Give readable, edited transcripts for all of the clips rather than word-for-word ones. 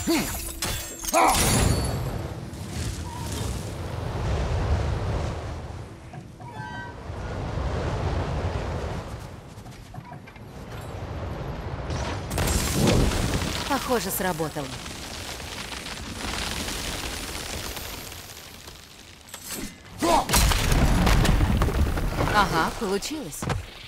Похоже, сработало. Ага, получилось.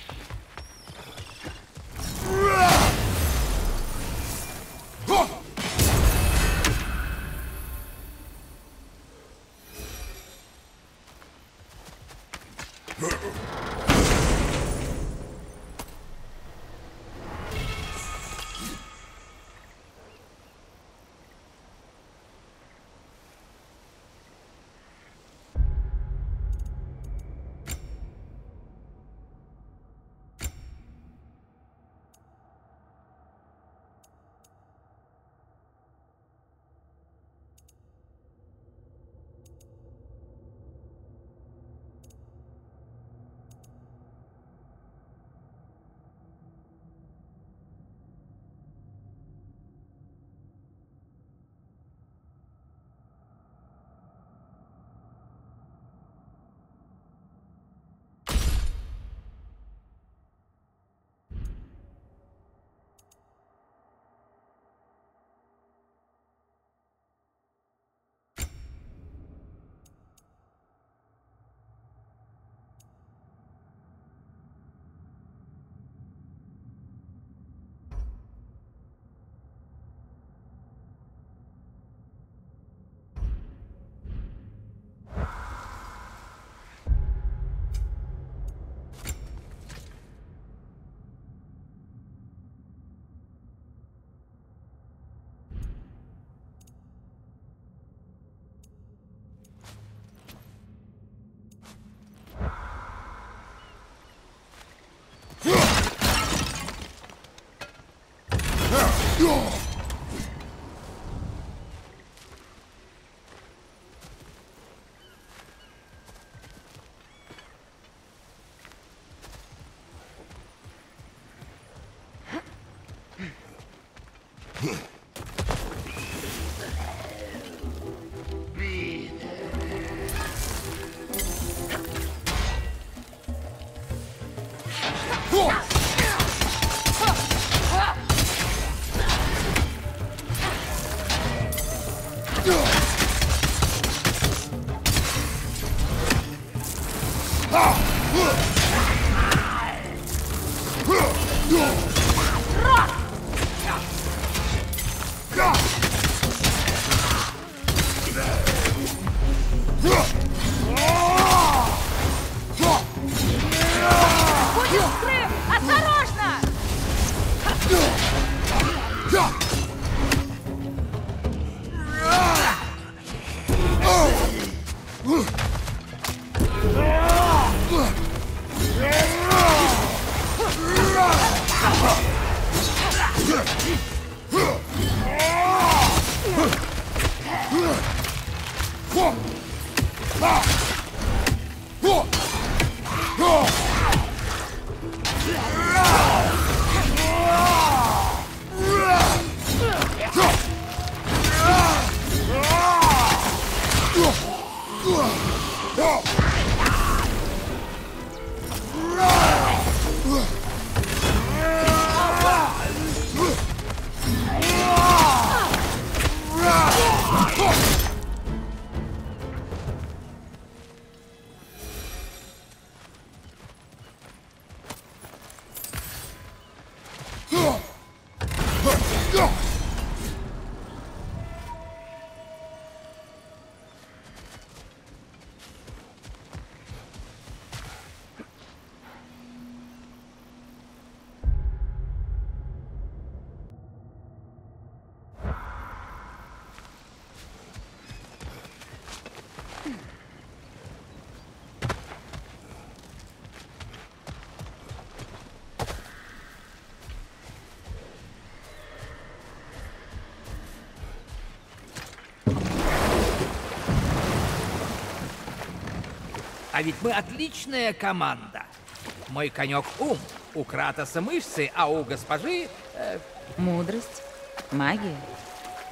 А ведь мы отличная команда. Мой конек ум, у Кратоса мышцы, а у госпожи... Мудрость, магия.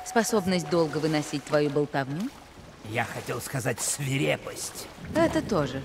Способность долго выносить твою болтовню? Я хотел сказать свирепость. Это тоже.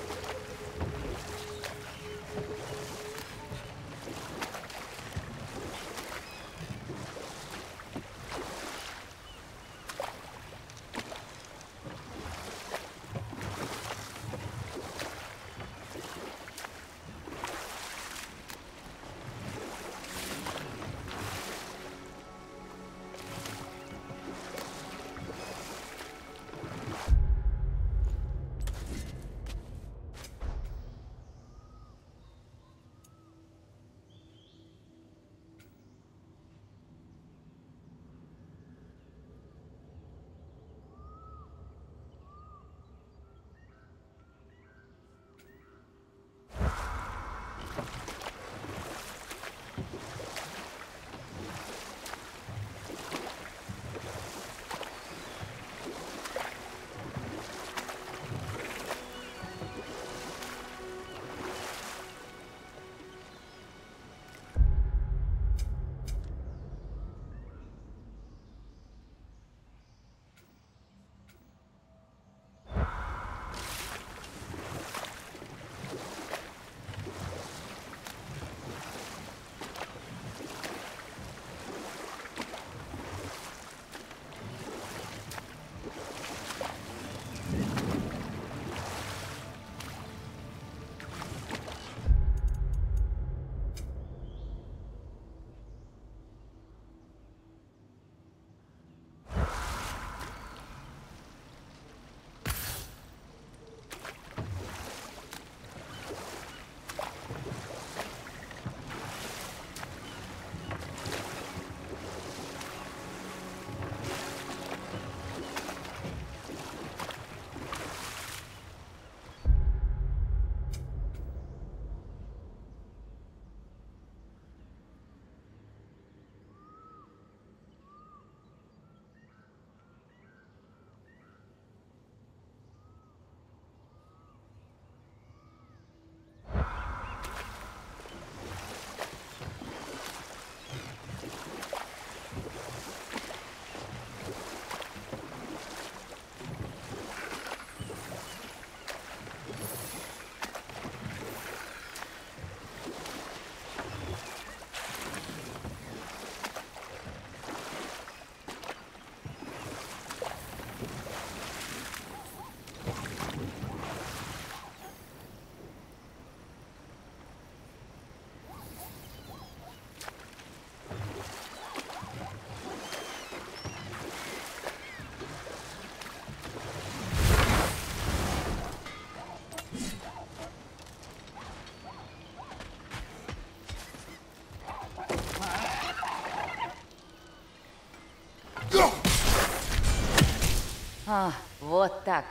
А, вот так.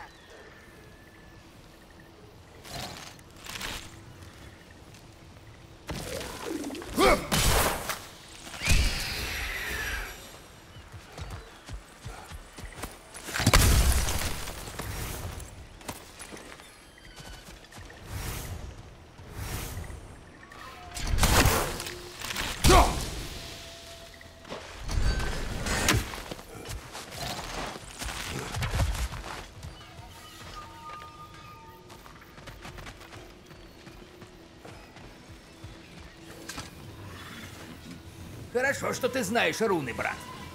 Хорошо, что ты знаешь руны, брат.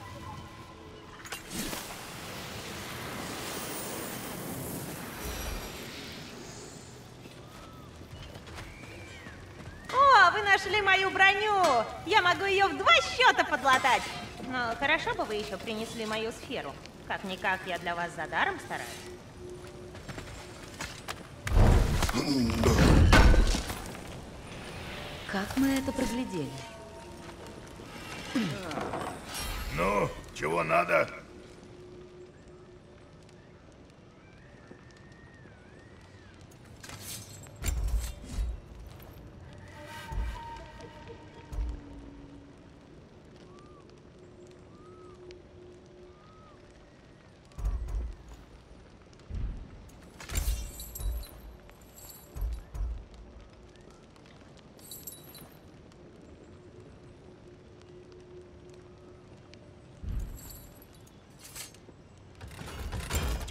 О, вы нашли мою броню! Я могу ее в 2 счета подлатать! Но хорошо бы вы еще принесли мою сферу. Как-никак я для вас за даром стараюсь. Как мы это проглядели? Ну, чего надо?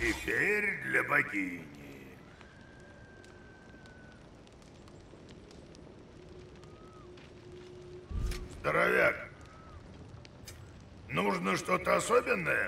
Теперь для богини. Здоровяк, нужно что-то особенное?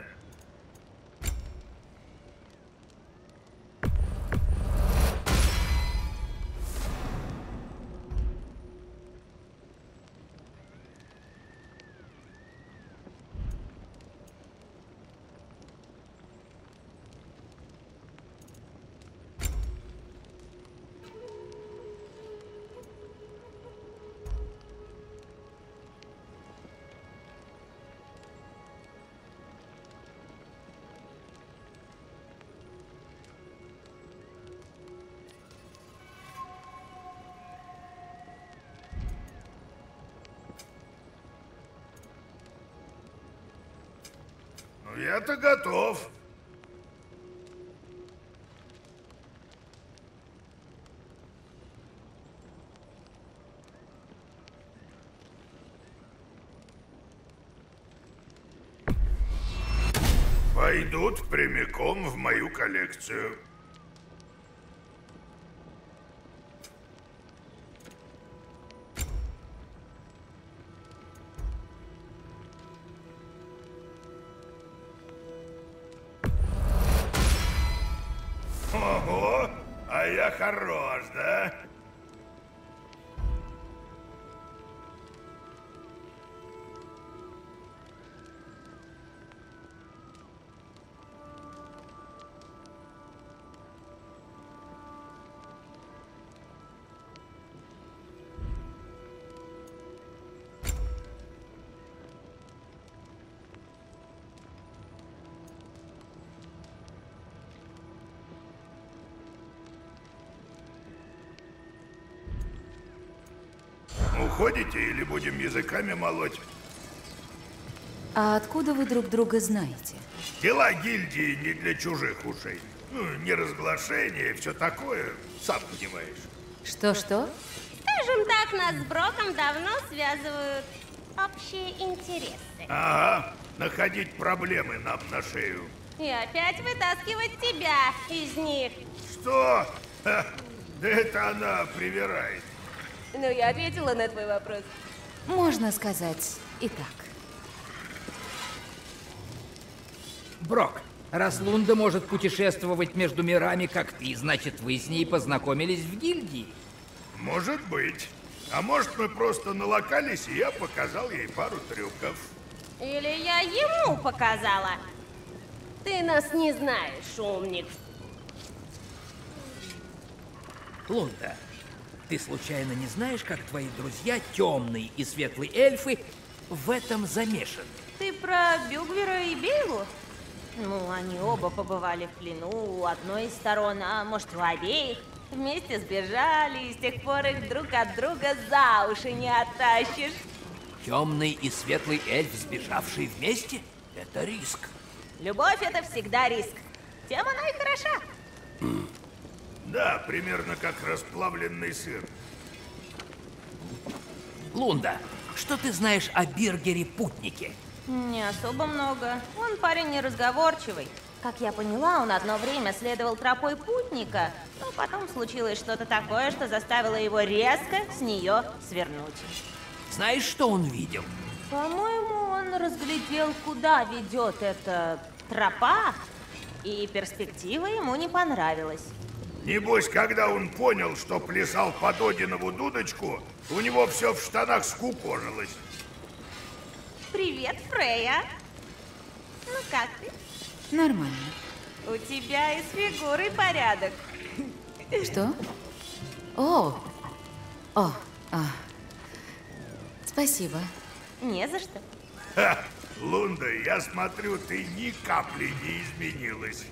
Ну, я-то готов. Пойдут прямиком в мою коллекцию. Ого, а я хорош, да? Уходите или будем языками молоть? А откуда вы друг друга знаете? Дела гильдии не для чужих ушей. Ну, не разглашение, все такое, сам понимаешь. Что-что? Скажем так, нас с Броком давно связывают общие интересы. Ага, находить проблемы нам на шею. И опять вытаскивать тебя из них. Что? Ха, да это она привирает. Ну, я ответила на твой вопрос. Можно сказать и так. Брок, раз Лунда может путешествовать между мирами, как ты, значит, вы с ней познакомились в гильдии. Может быть. А может, мы просто налокались, и я показал ей пару трюков. Или я ему показала. Ты нас не знаешь, умник. Лунда, ты случайно не знаешь, как твои друзья, темные и светлые эльфы, в этом замешаны? Ты про Бюгвера и Бейлу? Ну, они оба побывали в плену у одной из сторон, а может, у обеих. Вместе сбежали, и с тех пор их друг от друга за уши не оттащишь. Темный и светлый эльф, сбежавшие вместе? Это риск. Любовь — это всегда риск. Тем она и хороша. Да, примерно как расплавленный сыр. Лунда, что ты знаешь о Биргере-путнике? Не особо много. Он парень неразговорчивый. Как я поняла, он одно время следовал тропой путника, но потом случилось что-то такое, что заставило его резко с нее свернуть. Знаешь, что он видел? По-моему, он разглядел, куда ведет эта тропа, и перспектива ему не понравилась. Небось, когда он понял, что плясал под Одинову дудочку, у него все в штанах скукожилось. Привет, Фрея. Ну как ты? Нормально. У тебя и с фигурой порядок. Что? О! О, спасибо. Не за что. Ха, Лунда, я смотрю, ты ни капли не изменилась.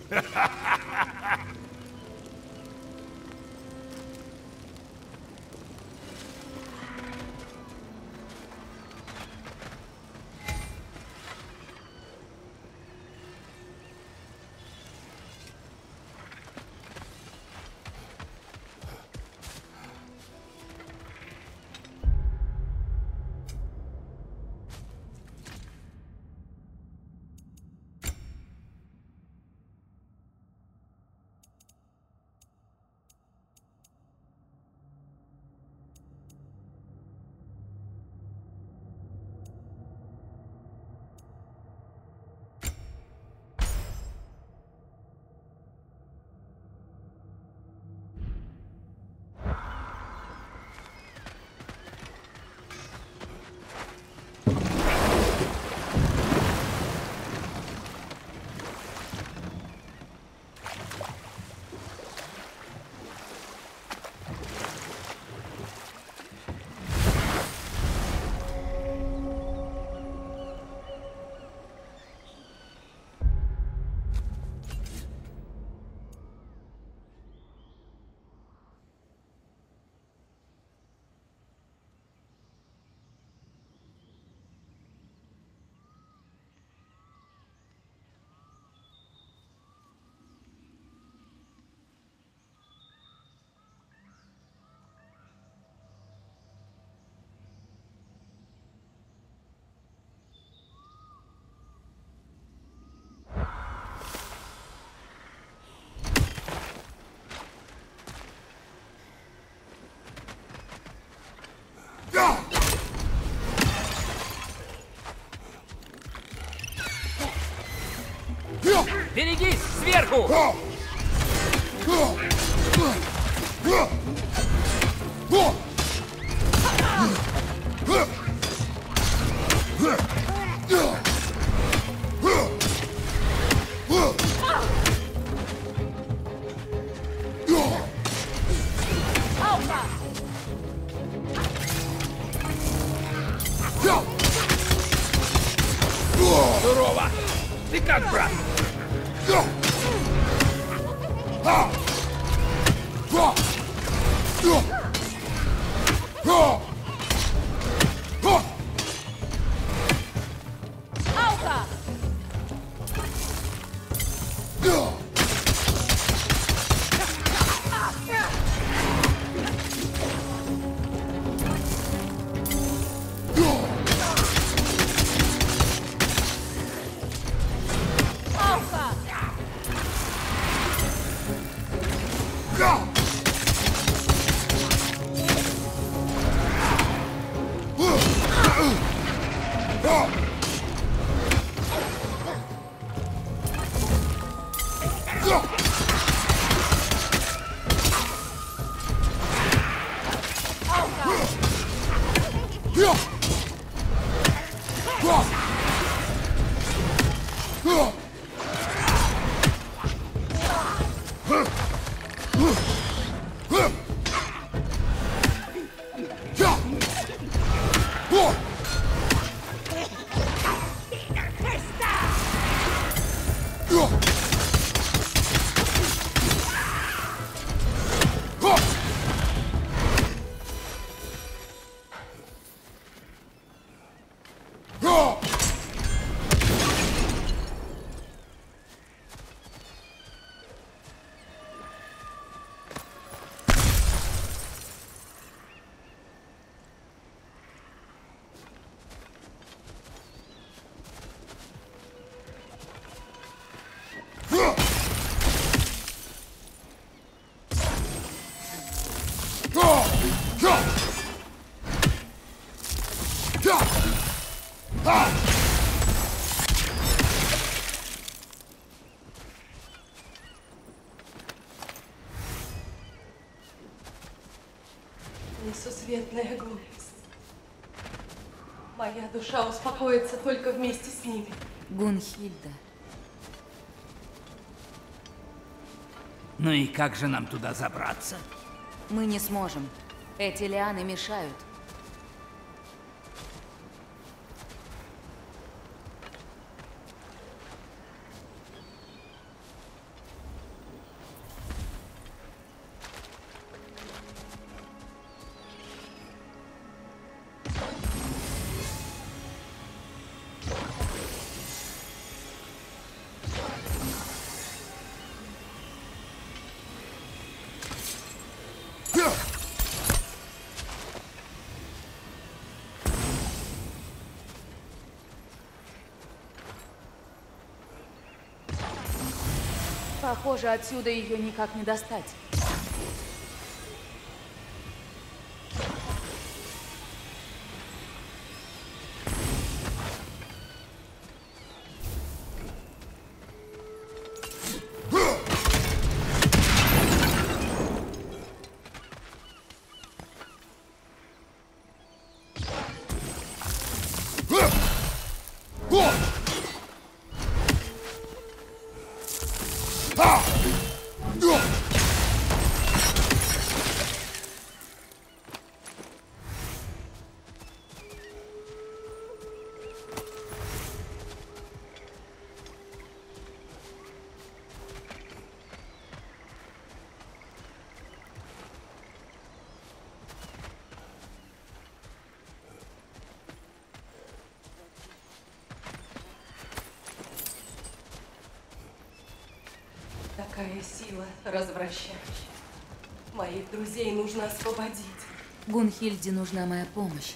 Берегись! Сверху! Здорово! Ты как, брат? Несусветная глупость. Моя душа успокоится только вместе с ними. Гунхильда. Ну и как же нам туда забраться? Мы не сможем. Эти лианы мешают. Похоже, отсюда ее никак не достать. Такая сила развращающая. Моих друзей нужно освободить. Гунхильде нужна моя помощь.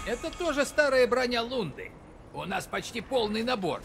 Это тоже старая броня Лунды. У нас почти полный набор.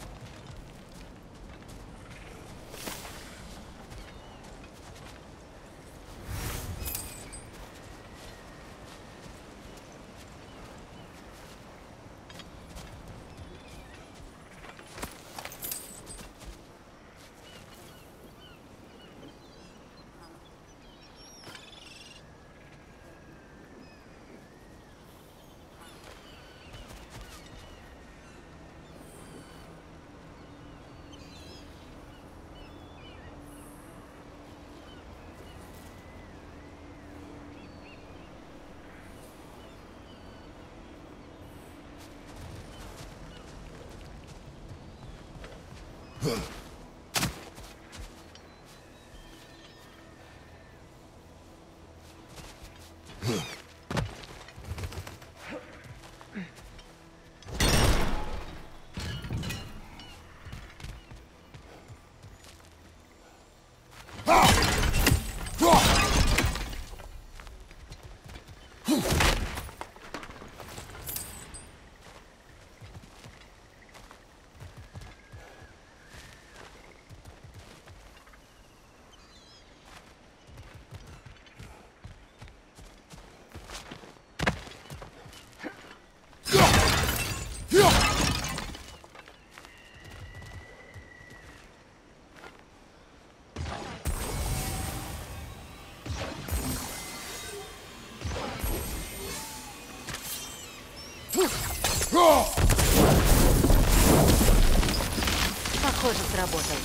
Похоже, сработало.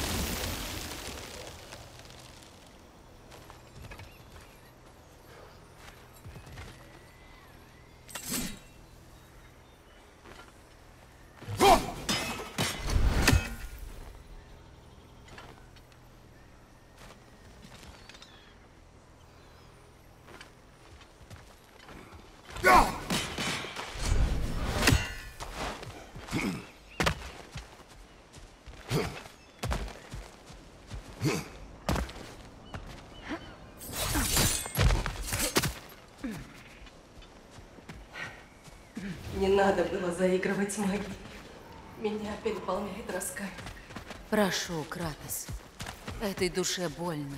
Не надо было заигрывать с магией. Меня переполняет раскаяние. Прошу, Кратос. Этой душе больно.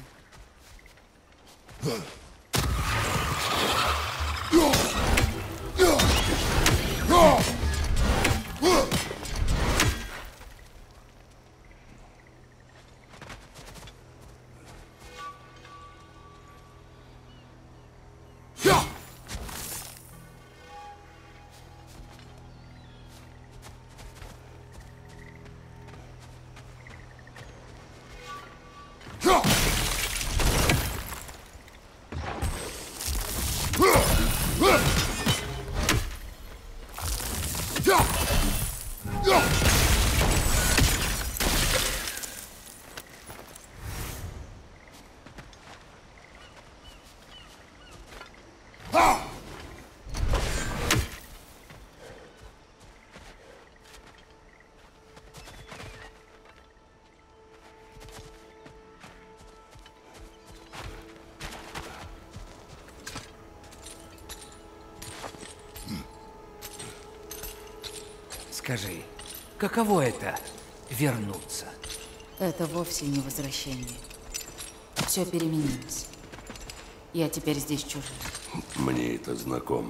Скажи, каково это — вернуться? Это вовсе не возвращение. Все переменилось. Я теперь здесь чужая. Мне это знакомо.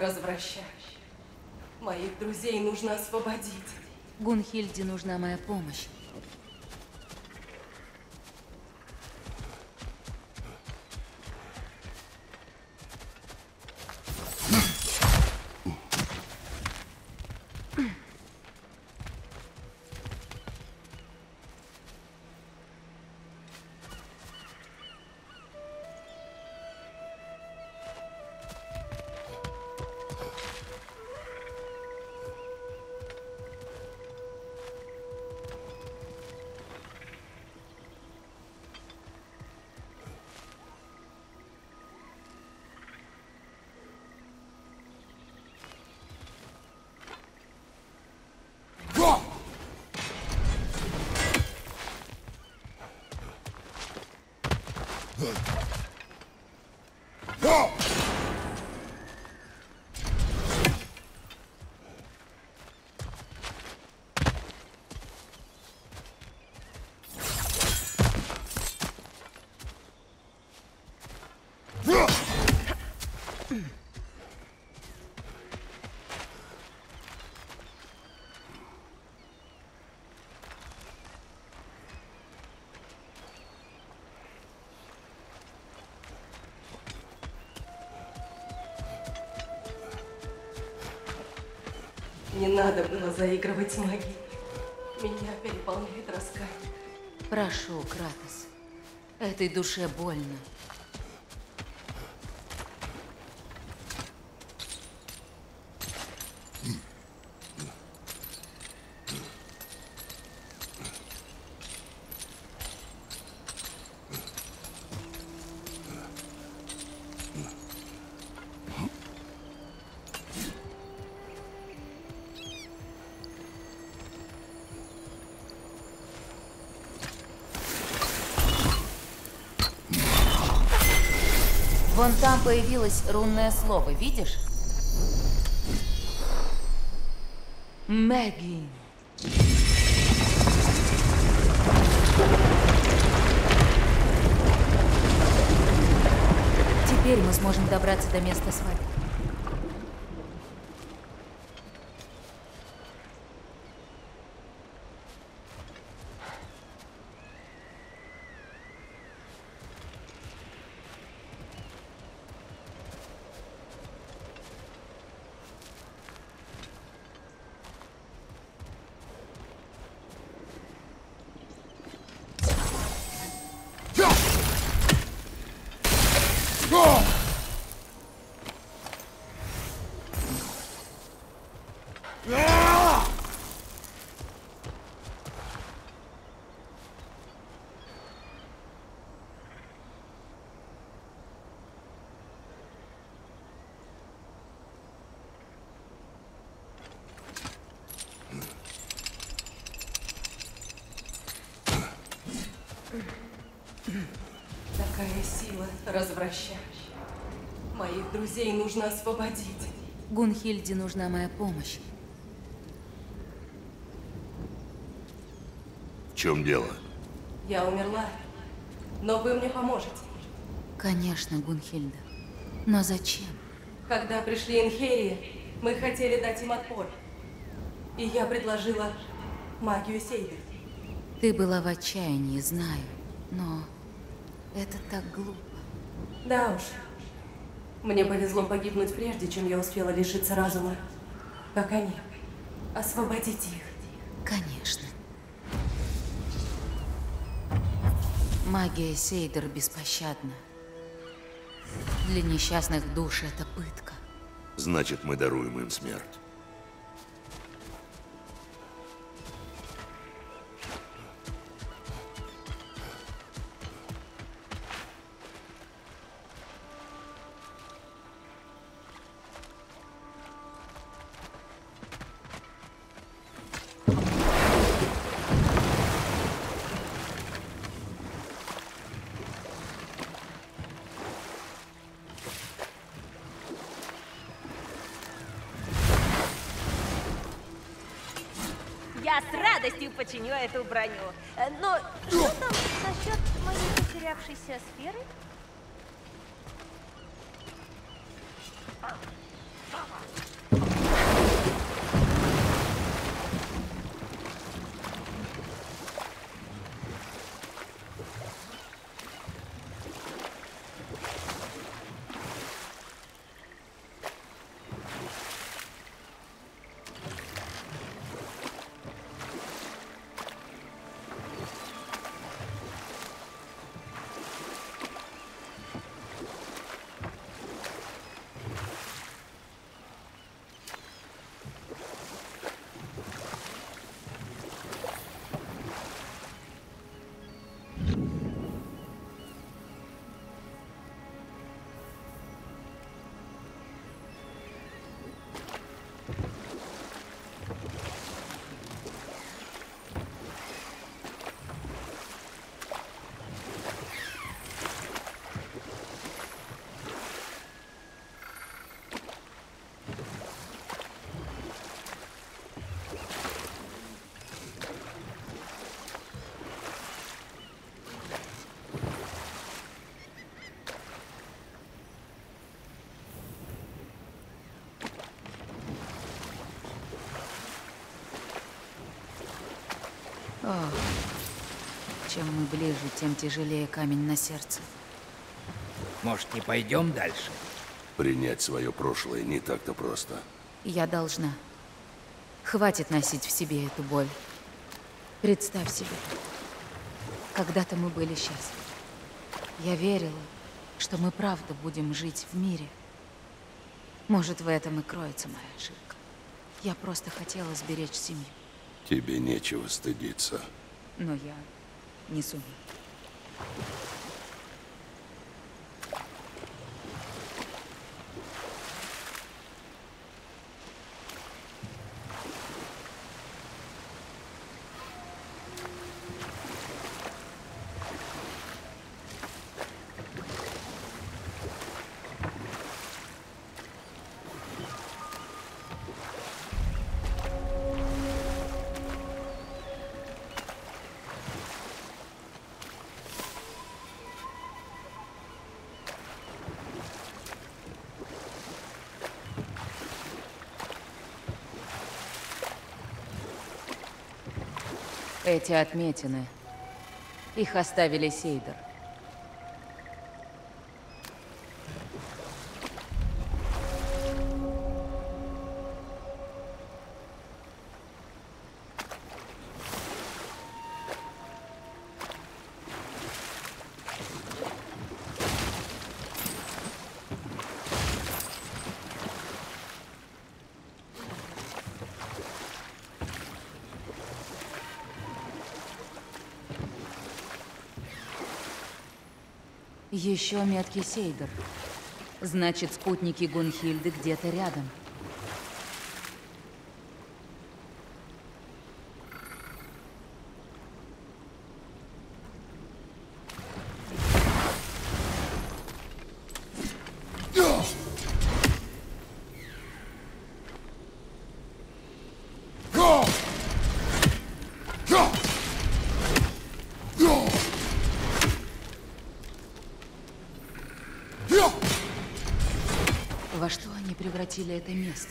развращающий. Моих друзей нужно освободить. Гунхильде нужна моя помощь. Не надо было заигрывать с магией. Меня переполняет раскаяние. Прошу, Кратос. Этой душе больно. Вон там появилось рунное слово, видишь? Мэгги. Теперь мы сможем добраться до места свадьбы. Такая сила развращающая. Моих друзей нужно освободить. Гунхильде нужна моя помощь. В чем дело? Я умерла, но вы мне поможете. Конечно, Гунхильда. Но зачем? Когда пришли Инхерии, мы хотели дать им отпор. И я предложила магию Сейдер. Ты была в отчаянии, знаю. Но это так глупо. Да уж. Мне повезло погибнуть прежде, чем я успела лишиться разума. Как они. Освободите их. Конечно. Магия Сейдер беспощадна. Для несчастных душ это пытка. Значит, мы даруем им смерть. Я с радостью починю эту броню. Но что там насчет моей потерявшейся сферы? Чем мы ближе, тем тяжелее камень на сердце. Может, не пойдем дальше? Принять свое прошлое не так-то просто. Я должна. Хватит носить в себе эту боль. Представь себе. Когда-то мы были счастливы. Я верила, что мы правда будем жить в мире. Может, в этом и кроется моя ошибка. Я просто хотела сберечь семью. Тебе нечего стыдиться. Но я не сумею. Эти отметины. Их оставили Сейдер. Еще метки Сейдер. Значит, спутники Гунхильды где-то рядом. Во что они превратили это место?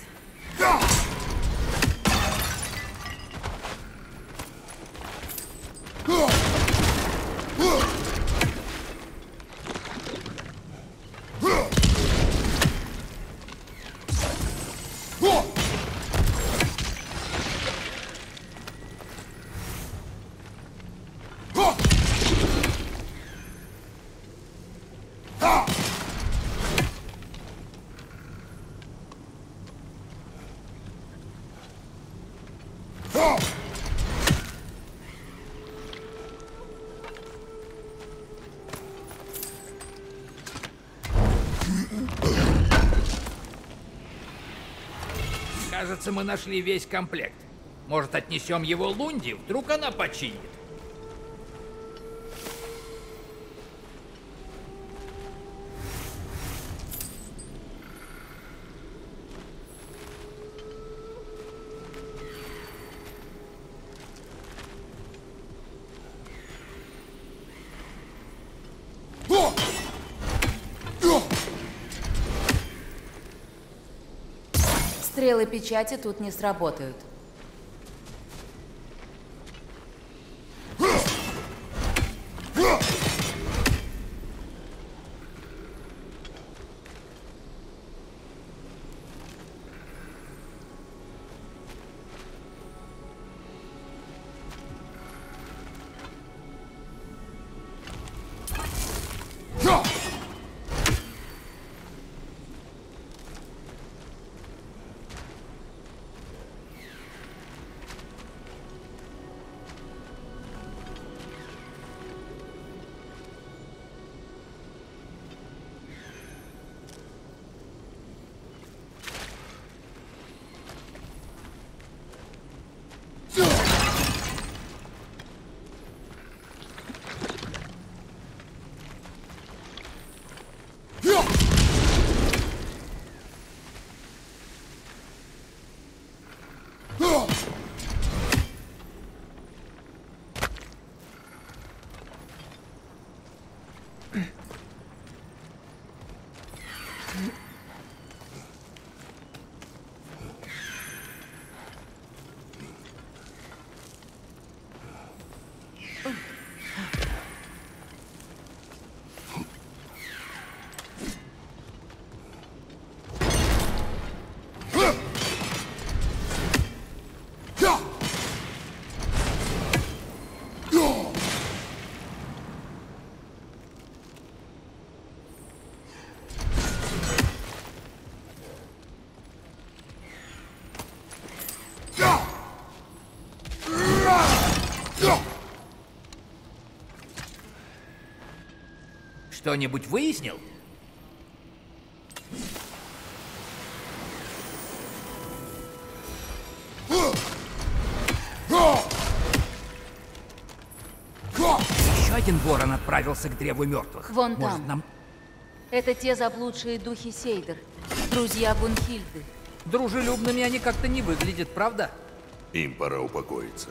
Кажется, мы нашли весь комплект. Может, отнесем его Лунди? Вдруг она починит. Стрелы печати тут не сработают. Что-нибудь выяснил? Еще один ворон отправился к древу мертвых. Вон Может, там. нам Это те заблудшие духи Сейдер, друзья Гунхильды. дружелюбными они как-то не выглядят, правда? Им пора упокоиться.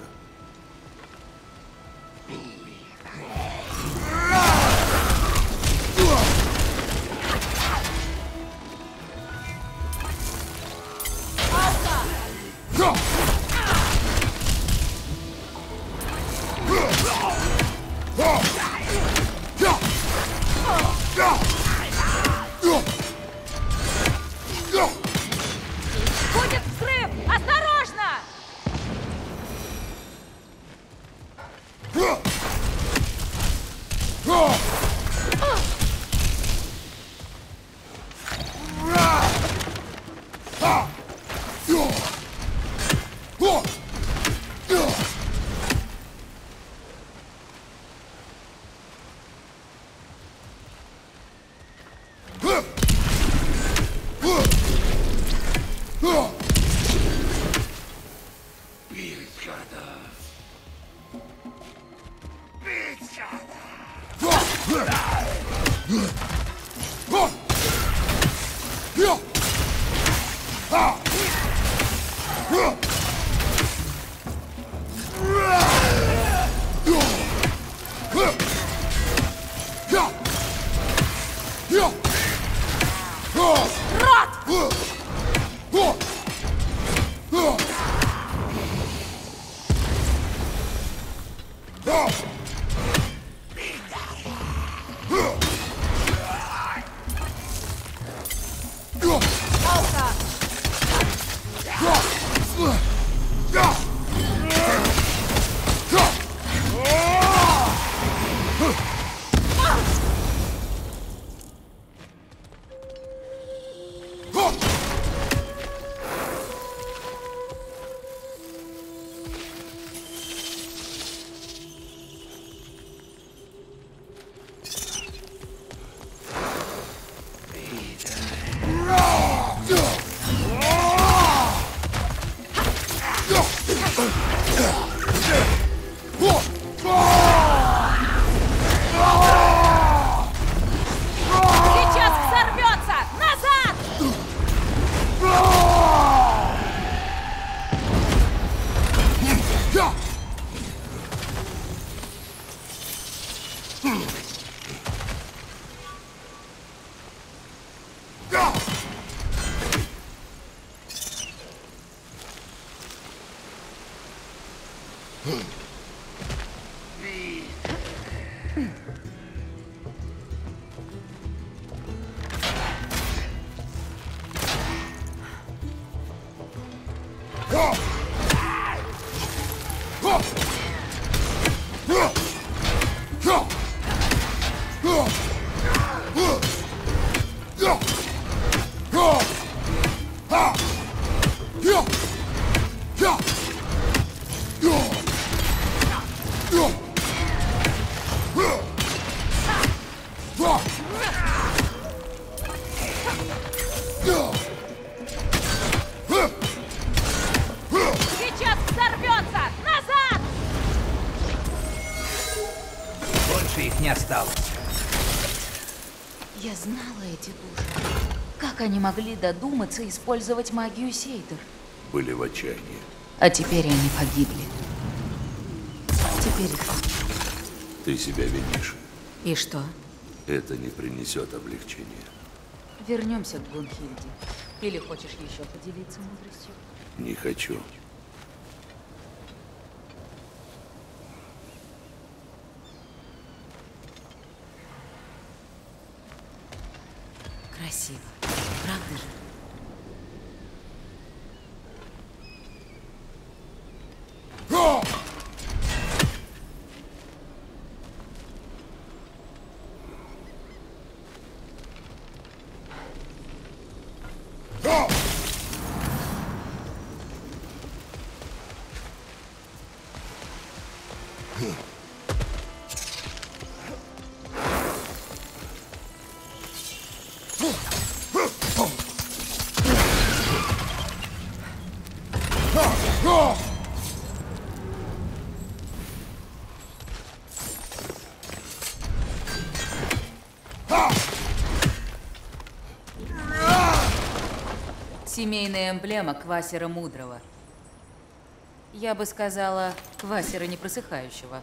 Будет взрыв! Осторожно! Сейчас взорвется! Назад! Сейчас взорвется! Назад! Больше их не осталось. Я знала эти души. Как они могли додуматься использовать магию Сейдер? Были в отчаянии. А теперь они погибли. Теперь Ты себя винишь. и что? Это не принесет облегчения. Вернемся к Гунхильде. Или хочешь еще поделиться мудростью? Не хочу. Красиво. Правда же? Семейная эмблема Квасера Мудрого. Я бы сказала, Квасера Непросыхающего.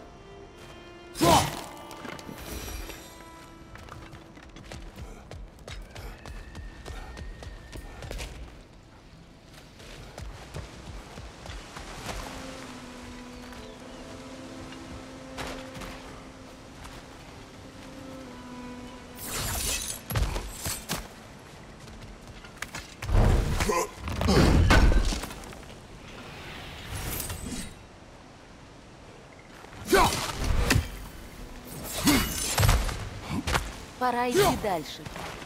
Пора идти дальше.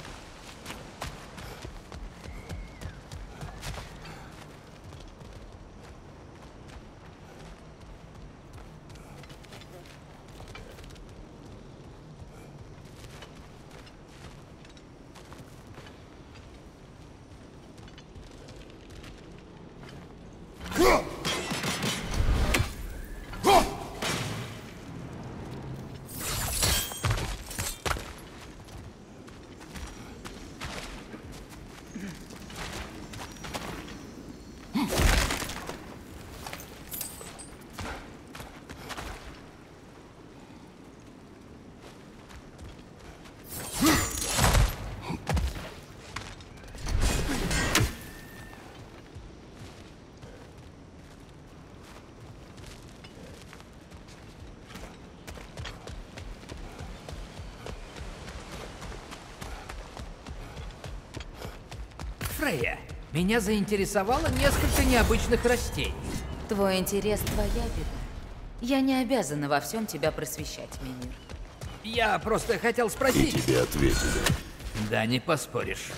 Фрея, меня заинтересовало несколько необычных растений. Твой интерес — твоя беда. Я не обязана во всем тебя просвещать, Мимир. Я просто хотел И спросить. тебе ответили. Да, не поспоришь.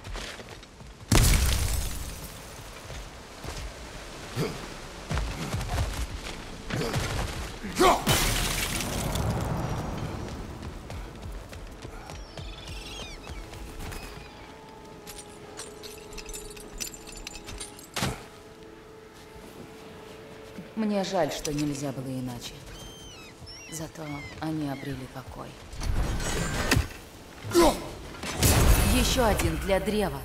Мне жаль, что нельзя было иначе. Зато они обрели покой. Еще один для древа.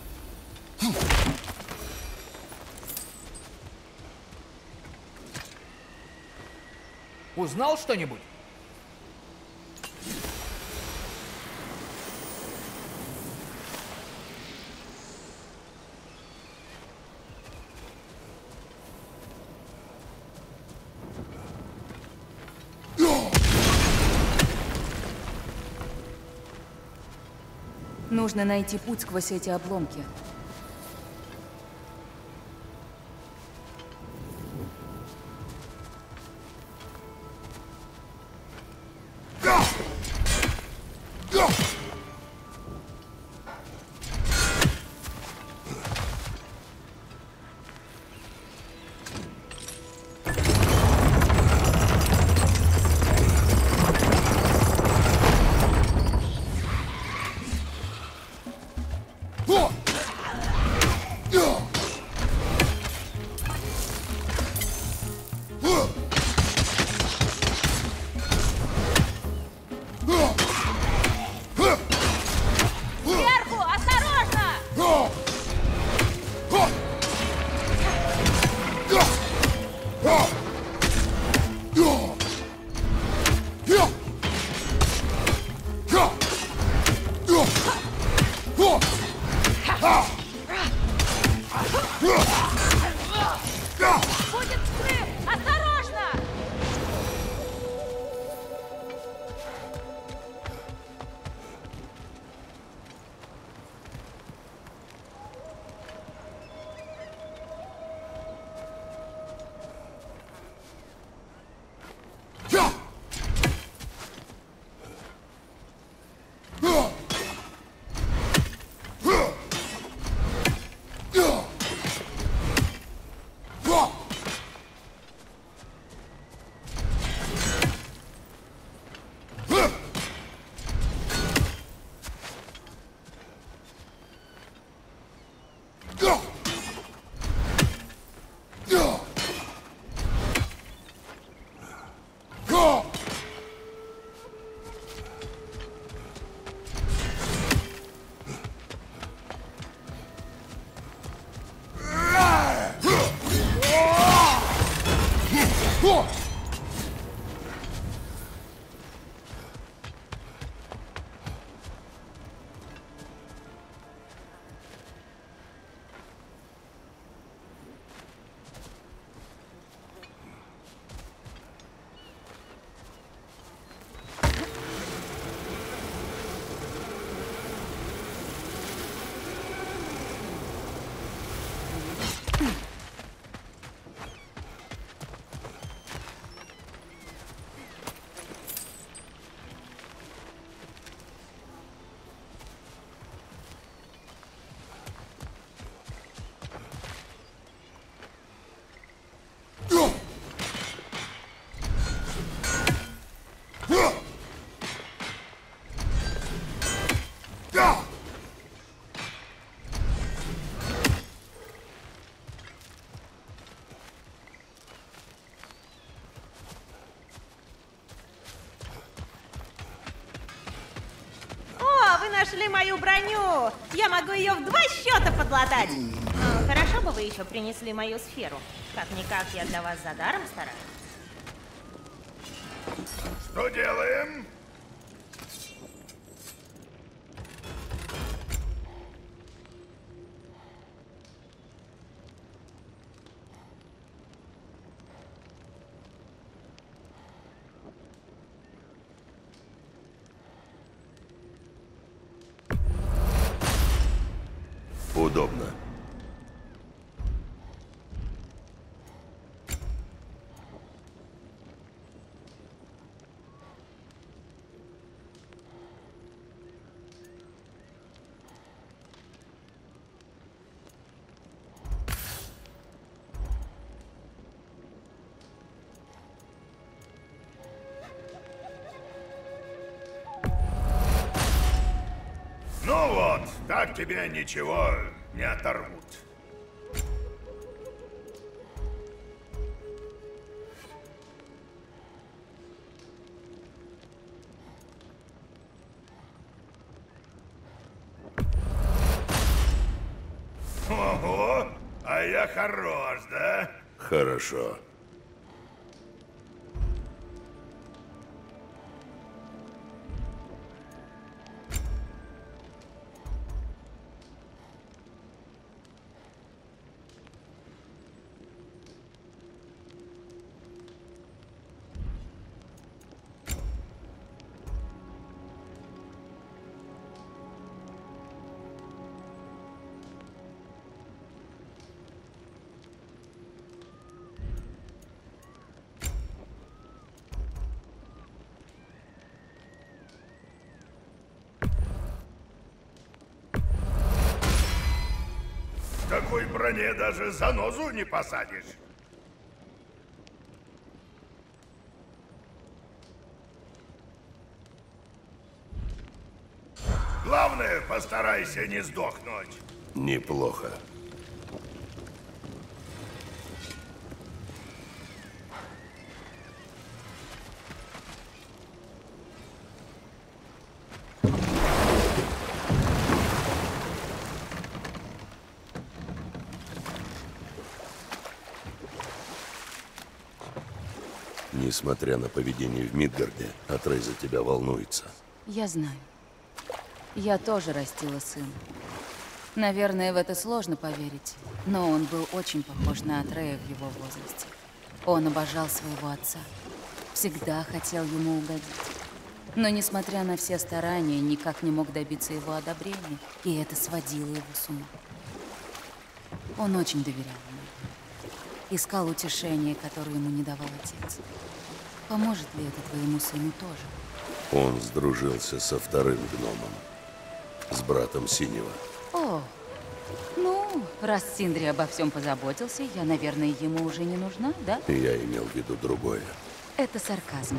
Узнал что-нибудь? Нужно найти путь сквозь эти обломки. нашли мою броню! Я могу ее в 2 счета подлатать! Хорошо бы вы еще принесли мою сферу. Как-никак я для вас за даром стараюсь. Что делаем? Удобно. Ну вот, так тебе ничего не оторвут. Ого, а я хорош, да? Хорошо. В такой броне даже занозу не посадишь. Главное, постарайся не сдохнуть. Неплохо. Несмотря на поведение в Мидгарде, Атрей за тебя волнуется. Я знаю. Я тоже растила сына. Наверное, в это сложно поверить, но он был очень похож на Атрея в его возрасте. Он обожал своего отца. Всегда хотел ему угодить. Но, несмотря на все старания, никак не мог добиться его одобрения, и это сводило его с ума. Он очень доверял мне. Искал утешение, которое ему не давал отец. Поможет ли это твоему сыну тоже? Он сдружился со вторым гномом, с братом Синего. О, ну, раз Синдри обо всем позаботился, я, наверное, ему уже не нужна, да? Я имел в виду другое. Это сарказм.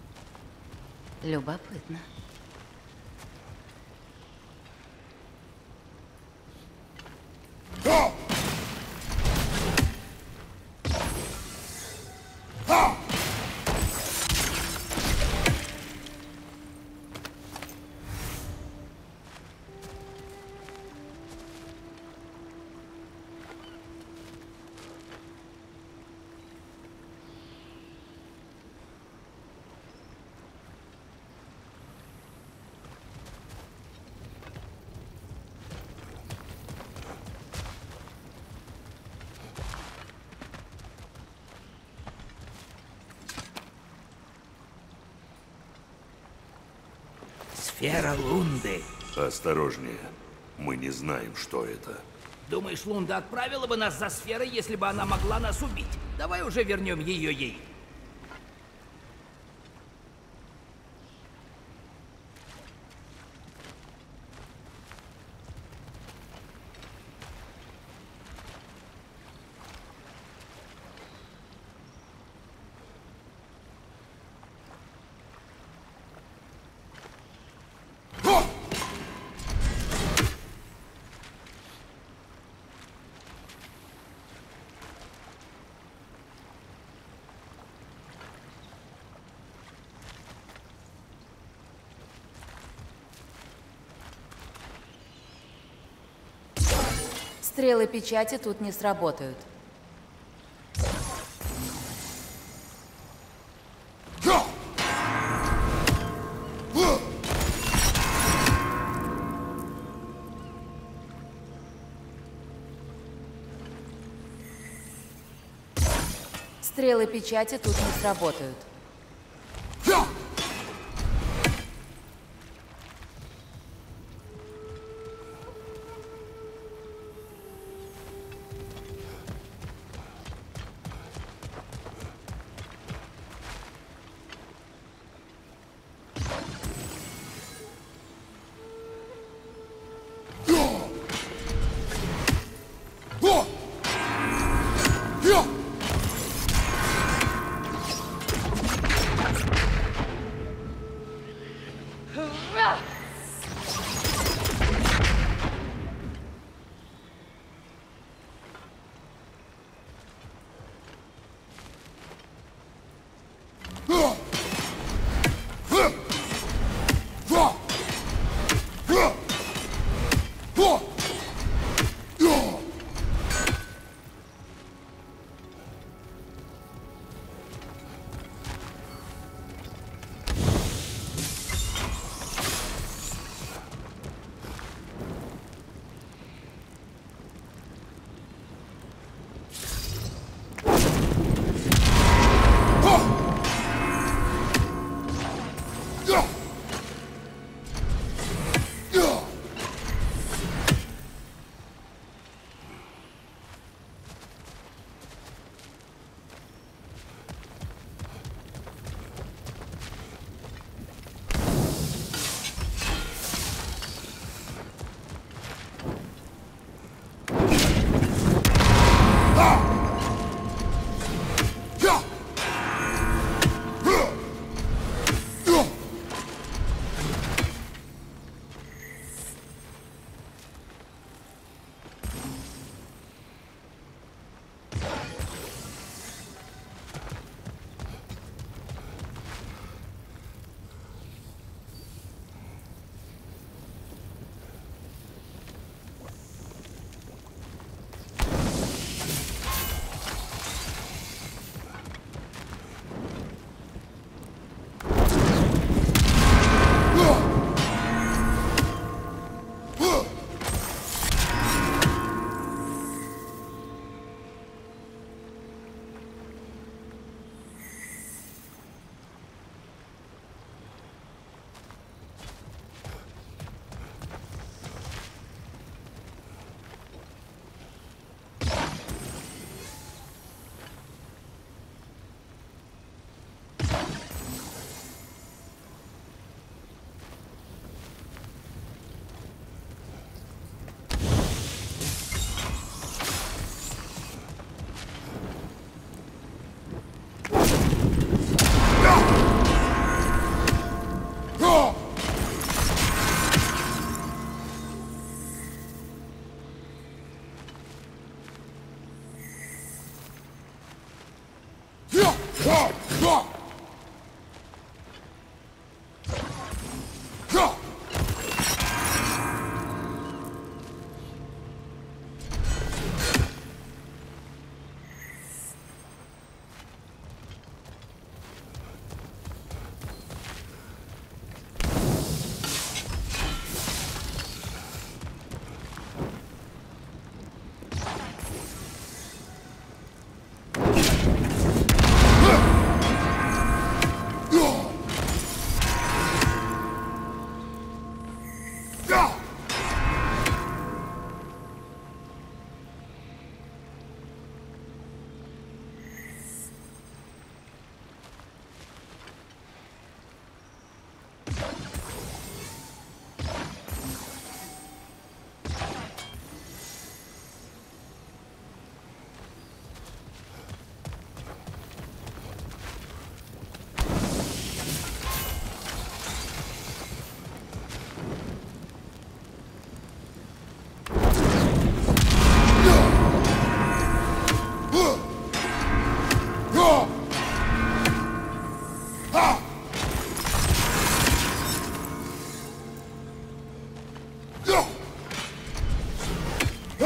Любопытно. Сфера Лунды. Осторожнее. Мы не знаем, что это. Думаешь, Лунда отправила бы нас за сферой, если бы она могла нас убить? Давай уже вернем ее ей. Стрелы печати тут не сработают. Стрелы печати тут не сработают.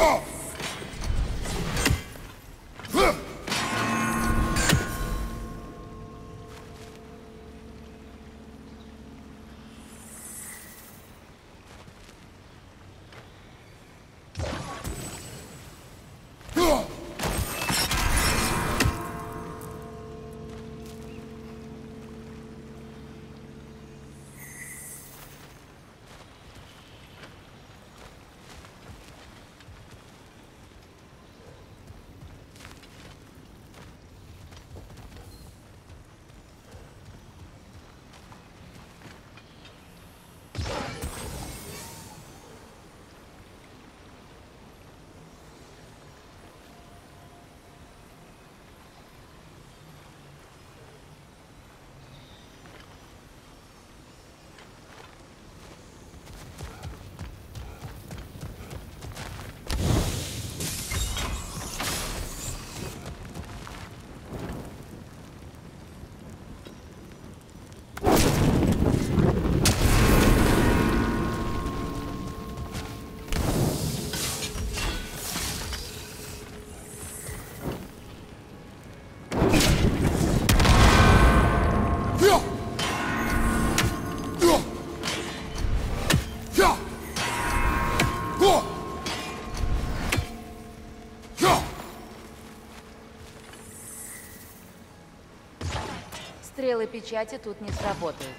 Стрелы печати тут не сработают.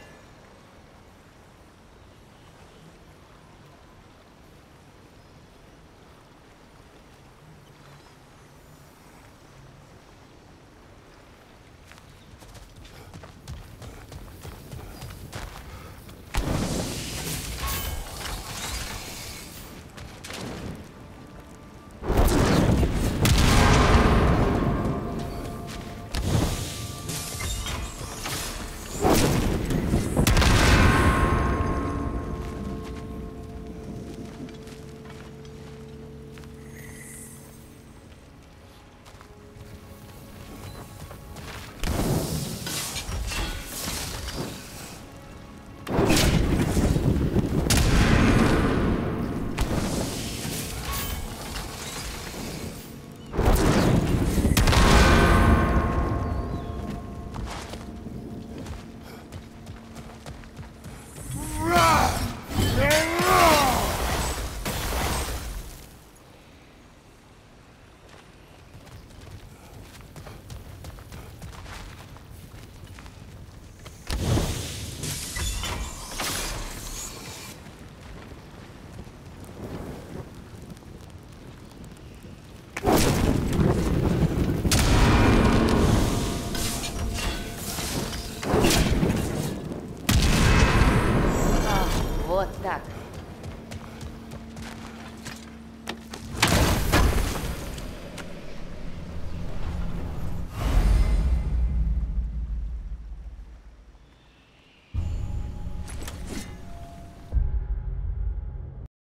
Вот так.